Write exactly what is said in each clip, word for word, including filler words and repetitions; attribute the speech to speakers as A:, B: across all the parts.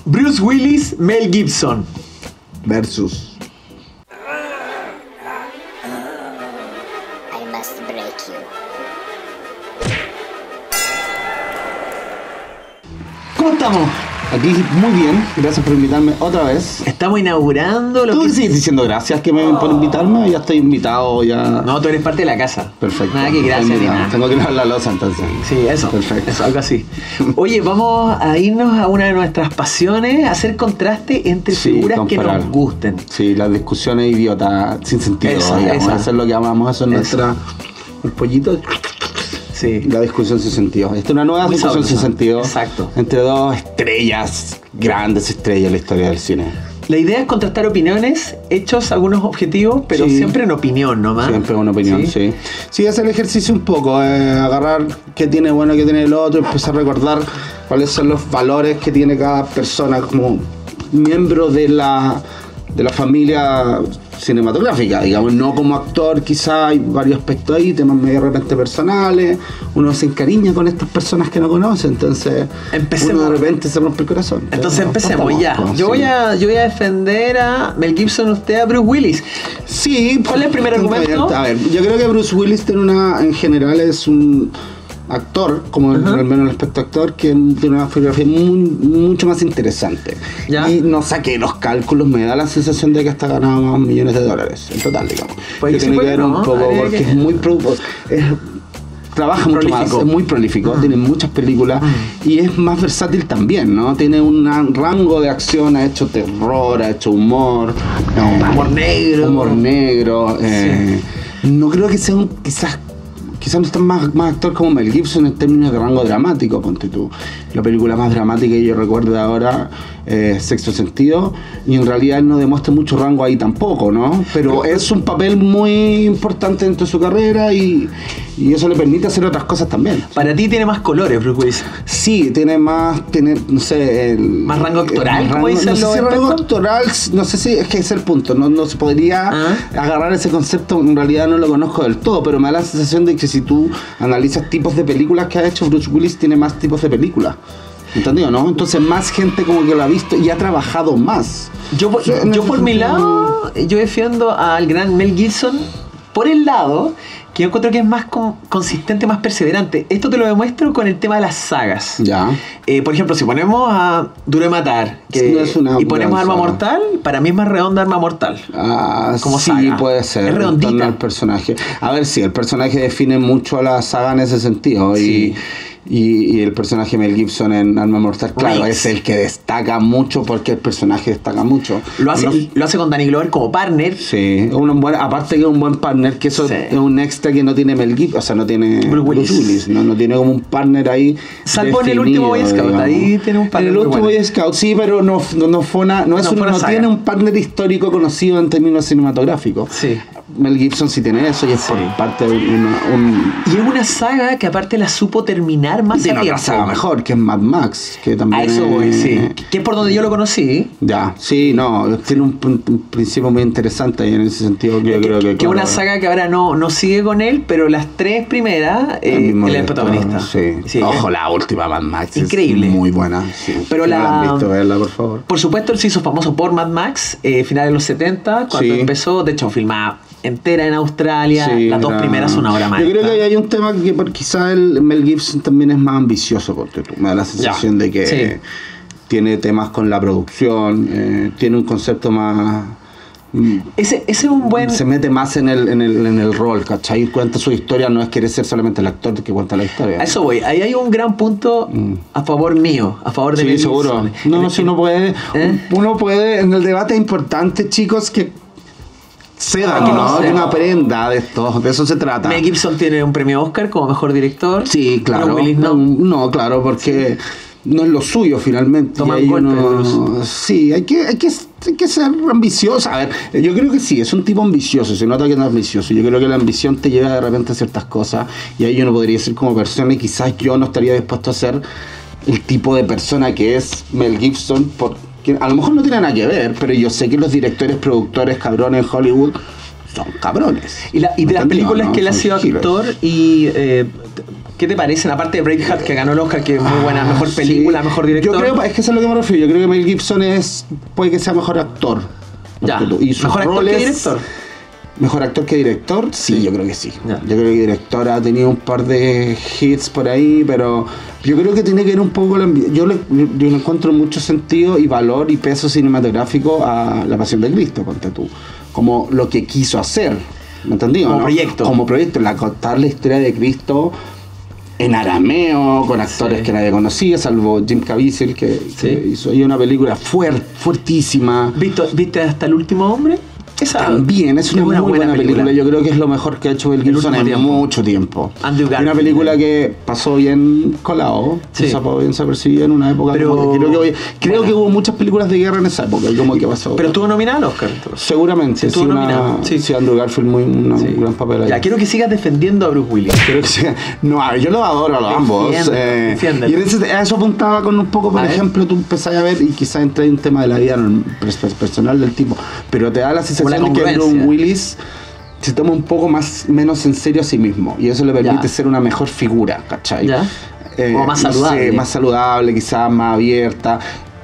A: Bruce Willis, Mel Gibson.
B: Versus.
C: I must break you.
A: ¿Cómo estamos?
B: Aquí muy bien, gracias por invitarme otra vez.
A: Estamos inaugurando lo
B: ¿Tú
A: que...
B: sigues diciendo gracias que me oh. por invitarme? Ya estoy invitado, ya...
A: No, tú eres parte de la casa.
B: Perfecto.
A: Nada que gracias ni nada.
B: Tengo que lavar la loza entonces.
A: Sí, eso.
B: Perfecto.
A: Eso, algo así. Oye, vamos a irnos a una de nuestras pasiones, hacer contraste entre sí, figuras comparar. que nos gusten.
B: Sí, las discusiones idiotas sin sentido. Esa, digamos. Esa. Eso es lo que amamos, eso es nuestra... El pollito...
A: Sí.
B: La discusión sin sentido. Esta es una nueva Muy discusión sabrosa. sin sentido.
A: Exacto.
B: Entre dos estrellas, grandes estrellas en la historia del cine.
A: La idea es contrastar opiniones, hechos, algunos objetivos, pero sí. siempre en opinión nomás.
B: Siempre en opinión, sí. Sí, sí hacer el ejercicio un poco, eh, agarrar qué tiene bueno, qué tiene el otro, empezar a recordar cuáles son los valores que tiene cada persona como miembro de la, de la familia cinematográfica, digamos, no como actor. Quizá hay varios aspectos ahí, temas medio de repente personales, uno se encariña con estas personas que no conoce, entonces empecemos. Uno de repente se rompe el corazón.
A: Entonces pero, empecemos estamos, ya pues, yo, sí. voy a, yo voy a defender a Mel Gibson, usted a Bruce Willis.
B: Sí.
A: ¿Cuál es el primer argumento?
B: A ver, yo creo que Bruce Willis tiene una, en general es un actor, como uh-huh. al menos el aspecto actor, que tiene una fotografía muy, mucho más interesante. ¿Ya? Y no saqué los cálculos, me da la sensación de que hasta ganado más millones de dólares en total, digamos.
A: Pues
B: que tiene que ver
A: no,
B: un poco porque que... es muy productivo. Trabaja mucho prolífico. más, es muy prolífico, uh-huh. tiene muchas películas uh-huh. y es más versátil también, ¿no? Tiene un rango de acción, ha hecho terror, ha hecho humor,
A: no, humor negro.
B: Humor negro. Eh, sí. No creo que sea un, quizás Quizás no está más, más actor como Mel Gibson en términos de rango dramático, ponte tú. La película más dramática que yo recuerdo de ahora es eh, Sexto Sentido, y en realidad él no demuestra mucho rango ahí tampoco, ¿no? Pero es un papel muy importante dentro de su carrera y, y eso le permite hacer otras cosas también.
A: Para ti tiene más colores, Bruce Willis.
B: Sí, tiene más, tiene, no sé... El,
A: ¿Más rango actoral?
B: El, rango, no sé si rango actoral, no sé si es que es el punto, no, no se podría ¿Ah? agarrar ese concepto, en realidad no lo conozco del todo, pero me da la sensación de que si tú analizas tipos de películas que ha hecho, Bruce Willis tiene más tipos de películas. ¿Entendido, no? Entonces más gente como que lo ha visto y ha trabajado más.
A: Yo, o sea, yo por mi lado, yo defiendo al gran Mel Gibson por el lado que yo encuentro que es más con, consistente, más perseverante. Esto te lo demuestro con el tema de las sagas.
B: Ya.
A: Eh, por ejemplo, si ponemos a Duro de Matar que, no es una y ponemos Arma saga. Mortal, para mí es más redonda Arma Mortal.
B: Ah,
A: como
B: sí,
A: saga.
B: puede ser.
A: Es redondita.
B: El personaje. A ver, sí, el personaje define mucho a la saga en ese sentido. Sí. Y, Y, y el personaje Mel Gibson en Arma Mortal, claro, Riggs. es el que destaca mucho porque el personaje destaca mucho.
A: Lo hace,
B: no,
A: lo hace con Danny Glover como partner.
B: Sí, un buen, aparte que es un buen partner, que eso sí. es un extra que no tiene Mel Gibson, o sea, no tiene Bruce Willis, Bruce Willis ¿no? no tiene como un partner ahí.
A: Salvo en el último Boy Scout, digamos. Ahí tiene un partner.
B: En el último
A: bueno.
B: Boy Scout, sí, pero no, no, no fue una, no, es no, un, no tiene un partner histórico conocido en términos cinematográficos.
A: Sí.
B: Mel Gibson sí tiene eso y es sí. por parte de una, un...
A: Y es una saga que aparte la supo terminar más
B: tiene otra saga mejor, que es Mad Max, que también
A: a eso
B: es...
A: voy, sí. Que es por donde yo lo conocí.
B: Ya, sí, no, tiene un, un, un principio muy interesante ahí en ese sentido que yo creo que...
A: Que es una saga que ahora no, no sigue con él, pero las tres primeras, eh, él es el protagonista.
B: Sí. sí. Ojo, la última Mad Max
A: increíble.
B: Es muy buena. Sí.
A: Pero
B: si
A: la...
B: no la han visto, verla, por favor.
A: Por supuesto, él se hizo famoso por Mad Max, eh, finales de los setenta, cuando sí. empezó, de hecho, filmaba entera en Australia, sí, las dos era... primeras son una obra maestra.
B: Yo creo que hay un tema que quizás el Mel Gibson también es más ambicioso, porque tú me da la sensación ya. de que sí. tiene temas con la producción, eh, tiene un concepto más...
A: Ese, ese es un buen...
B: Se mete más en el, en el, en el rol, ¿cachai? Cuenta su historia, no es querer ser solamente el actor que cuenta la historia.
A: A eso voy, ahí hay un gran punto mm. a favor mío, a favor de
B: sí,
A: Mel
B: seguro.
A: Gibson.
B: No, no, si uno puede, ¿Eh? uno puede, en el debate es importante, chicos, que Seda, que no, que no aprenda de esto, de eso se trata.
A: Mel Gibson tiene un premio Oscar como mejor director.
B: Sí, claro.
A: Willis,
B: no. no, claro, porque sí. no es lo suyo finalmente.
A: Toma
B: un
A: golpe.
B: Uno, sí, hay que, hay, que, hay que ser ambicioso. A ver, yo creo que sí, es un tipo ambicioso, se nota que es ambicioso. Yo creo que la ambición te lleva de repente a ciertas cosas y ahí yo no podría ser como persona y quizás yo no estaría dispuesto a ser el tipo de persona que es Mel Gibson por... que a lo mejor no tiene nada que ver, pero yo sé que los directores, productores, cabrones en Hollywood son cabrones.
A: Y, la, y de las películas ¿no? que él ha sido actor y eh, ¿Qué te parecen? Aparte de Braveheart, que ganó el Oscar, que es muy buena, mejor película,
B: sí.
A: mejor director.
B: Yo creo, es que eso es lo que me refiero. Yo creo que Mel Gibson es puede que sea mejor actor.
A: Ya.
B: Y sus
A: Mejor actor
B: roles,
A: que director.
B: ¿Mejor actor que director? Sí,
A: Sí.
B: yo creo que sí.
A: Ya.
B: Yo creo que director ha tenido un par de hits por ahí, pero yo creo que tiene que ver un poco... La, yo, le, yo le encuentro mucho sentido y valor y peso cinematográfico a La Pasión de Cristo, ponte tú. Como lo que quiso hacer, ¿me entendí?
A: Como
B: ¿no?
A: proyecto.
B: Como proyecto, la, contar la historia de Cristo en arameo, con actores
A: Sí.
B: que nadie conocía, salvo Jim Caviezel, que,
A: Sí.
B: que hizo ahí una película fuerte, fuertísima.
A: ¿Viste, ¿Viste hasta el último hombre? Esa
B: También es una, muy buena, película. Yo creo que es lo mejor que ha hecho Mel Gibson en
A: tiempo.
B: mucho tiempo.
A: Andrew
B: Y una
A: Garfield.
B: película que pasó bien colado,
A: Sí.
B: pasó bien desapercibida en una época.
A: Pero-
B: como que creo que, hoy- creo
A: Bueno.
B: que hubo muchas películas de guerra en esa época. Y como que pasó.
A: Pero estuvo nominada al Oscar. entonces.
B: Seguramente, sí,
A: estuvo
B: una,
A: nominado, sí.
B: sí, Andrew Garfield muy una-
A: Sí.
B: un gran papel ahí.
A: Ya, quiero que sigas defendiendo a Bruce Willis.
B: Creo que sí. No, a ver, yo los adoro a los ambos.
A: Defiéndelo,
B: eh,
A: defiéndelo.
B: y en ese, a eso apuntaba con un poco, por
A: A ver.
B: ejemplo, tú empezás a ver y quizás entra en un tema de la vida no, pers- personal del tipo, pero te da la sensación de que
A: congruencia.
B: Bruce Willis se toma un poco más menos en serio a sí mismo y eso le permite
A: Ya.
B: ser una mejor figura, ¿cachai?
A: Ya.
B: Eh,
A: Como más
B: no sé,
A: saludable.
B: más saludable, quizás más abierta.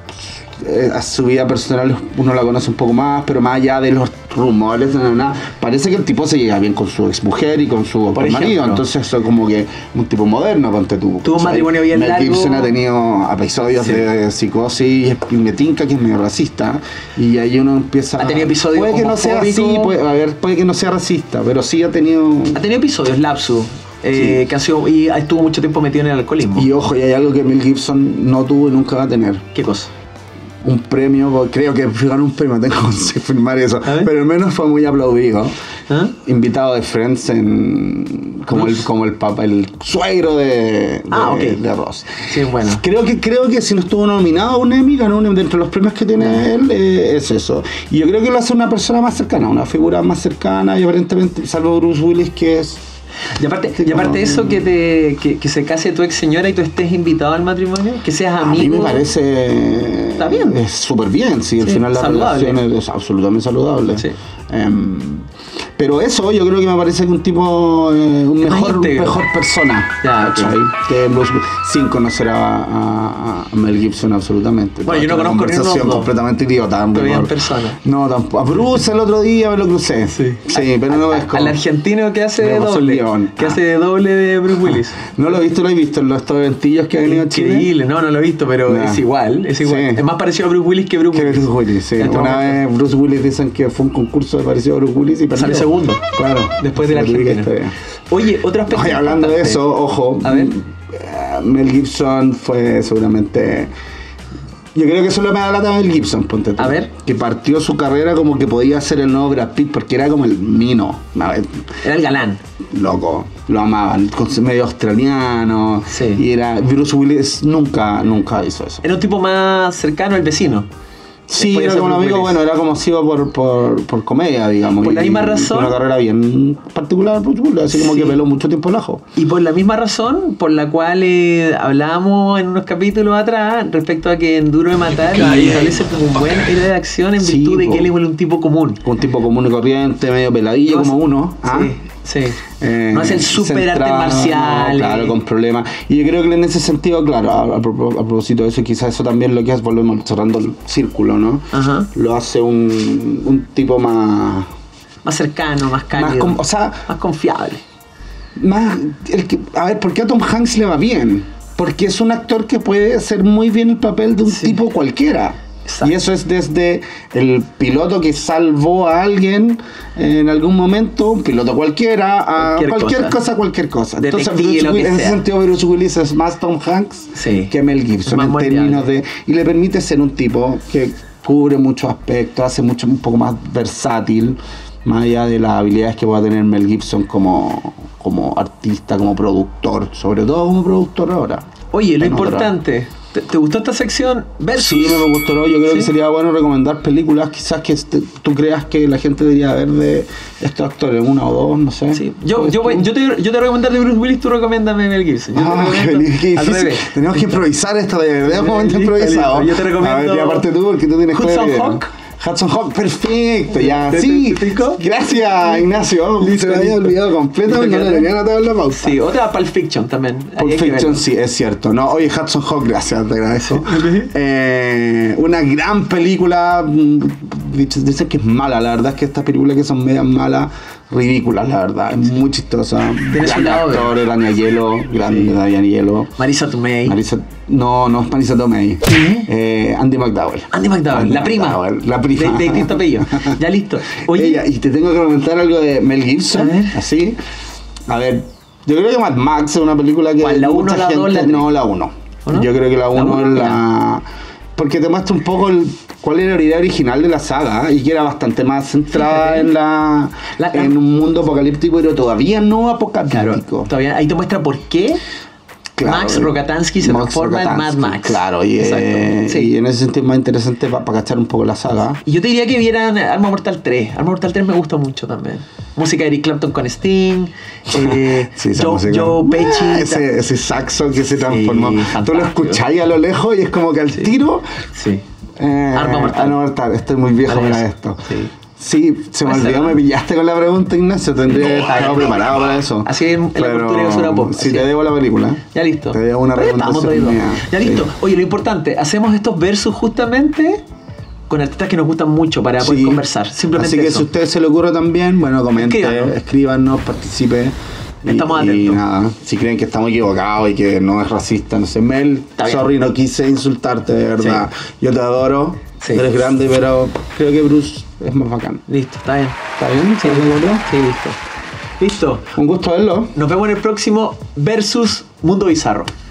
B: Eh, a su vida personal uno la conoce un poco más, pero más allá de los rumores, no, no, no, parece que el tipo se llega bien con su exmujer y con su
A: Por
B: marido,
A: ejemplo.
B: entonces eso es como que un tipo moderno, ponte tú.
A: Tuvo un
B: ¿cachai?
A: matrimonio bien
B: Mel
A: largo.
B: Gibson ha tenido episodios
A: Sí.
B: de psicosis y me tinca que es medio racista y ahí uno empieza
A: Ha tenido episodios
B: puede que no sea así,
A: homofóbicos.
B: puede, a ver, puede que no sea racista, pero sí ha tenido.
A: Ha tenido episodios, lapsus, eh,
B: Sí.
A: que ha sido, y estuvo mucho tiempo metido en el alcoholismo.
B: Y ojo, y hay algo que Mel Gibson no tuvo y nunca va a tener.
A: ¿Qué cosa?
B: Un premio, porque creo que ganó un premio, tengo que confirmar eso,
A: A ver.
B: pero al menos fue muy aplaudido.
A: ¿Ah?
B: Invitado de Friends en como el
A: Bruce.
B: como el papá, el suegro de, de,
A: Ah, ok.
B: de Ross.
A: Sí, bueno.
B: Creo que creo que si no estuvo nominado a un Emmy, ganó un Emmy. Dentro de los premios que tiene él, eh, es eso. Y yo creo que lo hace una persona más cercana, una figura más cercana y aparentemente, salvo Bruce Willis, que es...
A: Y aparte, y aparte de eso, que, te, que, que se case tu ex señora y tú estés invitado al matrimonio, que seas
B: A mí
A: amigo.
B: me parece...
A: Está bien.
B: Es súper bien, sí, al
A: Sí,
B: final la
A: saludable.
B: relación es absolutamente saludable.
A: Sí.
B: Em, pero eso, yo creo que me parece que un tipo, eh, un
A: Es más
B: mejor,
A: íntegro.
B: mejor persona,
A: Ya, ok.
B: ¿cachai? Que Bruce Willis, sin conocer a, a- a Mel Gibson absolutamente.
A: Bueno, yo no
B: Toda
A: conozco
B: una
A: ni uno
B: conversación
A: dos.
B: completamente idiota.
A: Todavía en
B: por-
A: persona.
B: No, tampoco. A Bruce el otro día me lo crucé. Sí, pero no es como...
A: Al argentino que hace
B: Me
A: de
B: pasó el
A: doble.
B: guión.
A: Que
B: Ah.
A: hace de doble de Bruce Willis.
B: ¿No lo he visto? ¿Lo he visto en los estos eventillos que ha venido a Chile?
A: Increíble, no, no lo he visto, pero
B: Ya.
A: es igual, es igual.
B: Sí.
A: Es más parecido a Bruce Willis que Bruce
B: Que
A: Willis.
B: Bruce Willis, sí.
A: En este
B: Una
A: momento.
B: vez Bruce Willis dicen que fue un concurso de parecido a Bruce Willis y perdió.
A: Sale segundo.
B: Claro.
A: Después de la
B: Se lo tuve que
A: Argentina.
B: esperar.
A: Oye, otro aspecto.
B: Oye, hablando de
A: importante.
B: eso, ojo.
A: A ver.
B: eh, Mel Gibson fue seguramente. Yo creo que eso le me da lata a Mel Gibson, ponte tú.
A: A ver.
B: Que partió su carrera como que podía ser el nuevo Brad Pitt porque era como el mino. A ver,
A: Era el galán.
B: loco, lo amaban, con su medio australiano.
A: Sí.
B: Y era. Bruce Willis nunca, nunca hizo eso.
A: Era un tipo más cercano al vecino.
B: Sí,
A: Después de
B: era
A: ser
B: como un
A: Bruce
B: amigo,
A: Willis.
B: bueno, era como si iba por, por, por comedia, digamos.
A: Por la
B: y-
A: misma
B: y
A: razón.
B: Fue una carrera bien particular, Bruce Willis, así como
A: Sí.
B: que peló mucho tiempo el ajo.
A: Y por la misma razón por la cual eh, hablábamos en unos capítulos atrás respecto a que en Duro de Matar
B: Calle.
A: establece como un buen héroe de acción en
B: Sí,
A: virtud de
B: po.
A: que él es un tipo común.
B: Un tipo común y corriente, medio peladillo
A: No
B: como
A: es-
B: uno. ¿ah?
A: Sí, sí.
B: Eh,
A: no es el super arte
B: centrado,
A: marcial.
B: Claro,
A: eh.
B: con problemas. Y yo creo que en ese sentido, claro, a, a propó- a propósito de eso, quizás eso también lo que hace, volvemos cerrando el círculo, ¿no?
A: Ajá.
B: Lo hace un, un tipo más.
A: Más cercano, más cálido.
B: Más con- o sea,
A: más confiable.
B: más el que, a ver, ¿por qué a Tom Hanks le va bien? Porque es un actor que puede hacer muy bien el papel de un
A: Sí.
B: tipo cualquiera.
A: Exacto.
B: Y eso es desde el piloto que salvó a alguien en algún momento, un piloto cualquiera, a
A: Cualquier
B: cualquier,
A: cosa.
B: cosa. cualquier cosa. Entonces,
A: Detective,
B: Bruce
A: lo que
B: Willis- en ese
A: sea.
B: sentido, Bruce Willis es más Tom Hanks
A: Sí.
B: que Mel
A: Es
B: Gibson
A: más
B: en
A: moldeable.
B: términos de. Y le permite ser un tipo que cubre muchos aspectos, hace mucho un poco más versátil, más allá de las habilidades que pueda tener Mel Gibson como, como artista, como productor, sobre todo como productor ahora.
A: Oye, lo
B: Bueno,
A: importante. ¿Te, te gustó esta sección? Versus.
B: Sí, me gustó. ¿No? Yo creo
A: ¿Sí?
B: que sería bueno recomendar películas, quizás que este- tú creas que la gente debería ver de estos actores, una o dos, no sé.
A: Sí. Yo,
B: ¿Puedes
A: yo,
B: tú?
A: voy- yo, te, yo te voy a recomendar de Bruce Willis, tú recomiéndame Mel Gibson. Yo te
B: Ah, qué,
A: recomiendo
B: qué
A: al
B: difícil.
A: revés.
B: Tenemos que improvisar esto de verdad, un momento
A: Listo,
B: improvisado.
A: listo. Yo te recomiendo
B: A ver, y aparte tú, porque tú tienes
A: Hudson
B: claridad.
A: Hawk.
B: Hudson Hawk, perfecto, ya,
A: ¿Te-
B: sí.
A: te explicó?
B: Gracias, Ignacio. Se me había olvidado completamente, no lo tenía anotado en la pausa.
A: Sí, otra Pulp Fiction también. Ahí
B: Pulp
A: hay que
B: Fiction,
A: verlo.
B: sí, es cierto. No, oye, Hudson Hawk, gracias, te agradezco. Eh, una gran película. mm, Dicen que es mala, la verdad es que estas películas que son medias malas, ridículas, la verdad. Es muy chistosa.
A: Tiene su
B: Gran
A: lado,
B: actor, Dania Hielo, grande
A: Sí.
B: Dania Hielo.
A: Marisa Tomei.
B: Marisa, no, no es Marisa Tomei.
A: ¿Qué?
B: Eh, Andy McDowell.
A: Andy McDowell,
B: Andy
A: la prima.
B: McDowell, la prima.
A: De, de distinto apellido. Ya listo. Oye,
B: Ella, y te tengo que comentar algo de Mel Gibson.
A: A ver.
B: Así. A ver, yo creo que Mad Max es una película que.
A: ¿Cuál, la
B: mucha
A: uno, la
B: gente-
A: dos, la tres?
B: No, la uno.
A: ¿O no?
B: Yo creo que la
A: La
B: uno
A: uno,
B: es la. Porque te muestra un poco el, cuál era la idea original de la saga y que era bastante más centrada
A: Fíjate.
B: en la,
A: La- la-
B: en un mundo apocalíptico, pero todavía no
A: claro,
B: apocalíptico.
A: todavía ahí te muestra por qué
B: Claro,
A: Max Rokatansky se
B: Max
A: transforma en Mad
B: Rokatansky,
A: Max.
B: Claro, y,
A: Exacto.
B: eh,
A: Sí.
B: y en ese sentido es más interesante para cachar un poco la saga.
A: Y yo te diría que vieran Arma Mortal tres. Arma Mortal tres me gusta mucho también. Música de Eric Clapton con Sting. Eh,
B: Sí, esa
A: Joe,
B: música.
A: Joe Pesci.
B: Ah, ese, ese saxo que se transformó. Tú lo
A: fantástico.
B: escucháis a lo lejos y es como que al tiro.
A: Sí.
B: Eh,
A: Arma Mortal.
B: Arma Mortal. Estoy muy viejo
A: Vale,
B: para
A: eso.
B: esto.
A: Sí.
B: Sí, se me
A: Puede
B: olvidó,
A: ser,
B: me
A: ¿no?
B: pillaste con la pregunta, Ignacio. Tendría que
A: No,
B: estar
A: ay,
B: preparado para eso.
A: Así en- en la
B: Pero
A: cultura y basura pop,
B: Si
A: así.
B: te debo la película.
A: Ya listo.
B: Te debo una
A: Pero ya estamos
B: recomendación
A: traídos.
B: mía.
A: Ya
B: Sí.
A: listo. Oye, lo importante, hacemos estos versus justamente con artistas que nos gustan mucho para poder
B: Sí.
A: conversar. Simplemente
B: Así que
A: eso.
B: si a usted se le ocurre también, bueno, comente,
A: Escríbanos.
B: escríbanos, participe. Y-
A: Estamos
B: y,
A: atentos.
B: nada, si creen que estamos equivocados y que no es racista, no sé, Mel,
A: Está bien.
B: sorry, no quise insultarte, de verdad. Yo te adoro,
A: Sí.
B: eres grande, pero creo que Bruce es más bacán.
A: Listo, está bien.
B: ¿Está bien?
A: Sí,
B: ¿Estás de acuerdo?
A: sí, listo. Listo.
B: Un gusto verlo.
A: Nos vemos en el próximo versus Mundo Bizarro.